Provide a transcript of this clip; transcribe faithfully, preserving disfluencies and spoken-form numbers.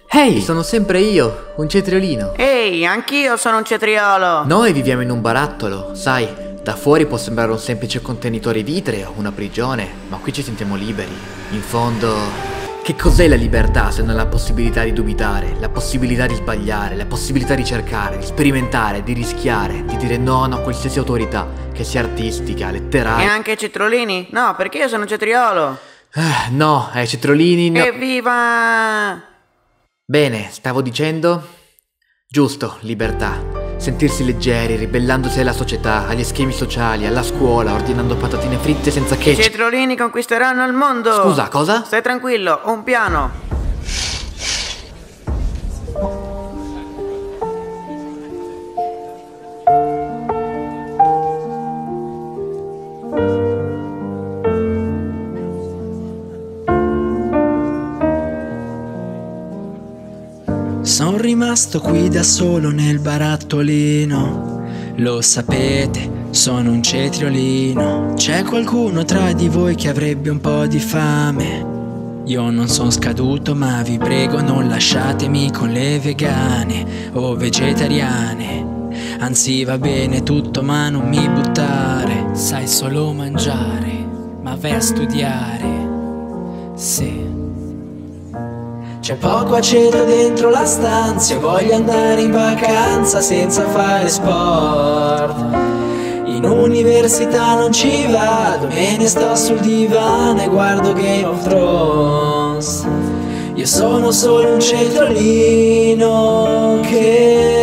Ehi, sono sempre io, un cetriolino. Ehi, anch'io sono un cetriolo. Noi viviamo in un barattolo, sai, da fuori può sembrare un semplice contenitore vitreo, una prigione, ma qui ci sentiamo liberi. In fondo, che cos'è la libertà se non la possibilità di dubitare, la possibilità di sbagliare, la possibilità di cercare, di sperimentare, di rischiare, di dire no a qualsiasi autorità, che sia artistica, letteraria. E anche i cetriolini? No, perché io sono un cetriolo. Eh, no, ai cetriolini no. Evviva! Bene, stavo dicendo? Giusto, libertà. Sentirsi leggeri, ribellandosi alla società, agli schemi sociali, alla scuola, ordinando patatine fritte senza che... I cetriolini conquisteranno il mondo! Scusa, cosa? Stai tranquillo, ho un piano! Sono rimasto qui da solo nel barattolino, lo sapete, sono un cetriolino. C'è qualcuno tra di voi che avrebbe un po' di fame? Io non sono scaduto, ma vi prego non lasciatemi con le vegane o vegetariane. Anzi va bene tutto ma non mi buttare. Sai solo mangiare, ma vai a studiare. Sì. C'è poco aceto dentro la stanza, voglio andare in vacanza senza fare sport. In università non ci vado, me ne sto sul divano e guardo Game of Thrones. Io sono solo un cetriolino che